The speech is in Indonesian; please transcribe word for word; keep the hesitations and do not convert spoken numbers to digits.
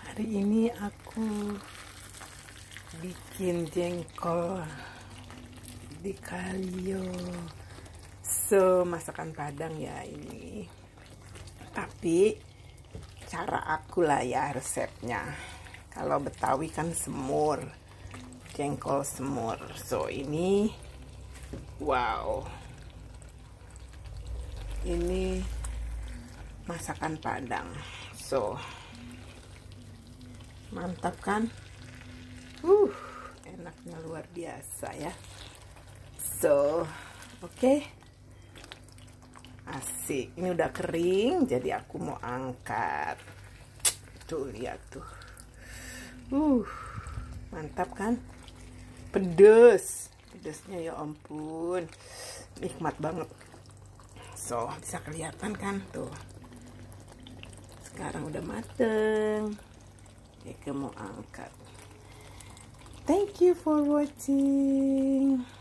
Hari ini aku bikin jengkol di kalio. So, masakan Padang ya ini. Tapi cara aku lah ya resepnya. Kalau Betawi kan semur, jengkol semur. So, ini wow. Ini masakan Padang. So, mantap kan? Uh, enaknya luar biasa ya. So, oke. Okay. Asik. Ini udah kering, jadi aku mau angkat. Tuh, lihat tuh. Uh, mantap kan? Pedes. Pedesnya ya ampun. Nikmat banget. So, bisa kelihatan kan tuh. Sekarang udah mateng. Eka mau angkat. Thank you for watching.